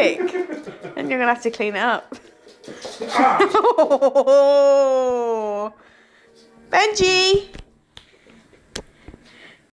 quick. And you're going to have to clean it up. Oh. Benji!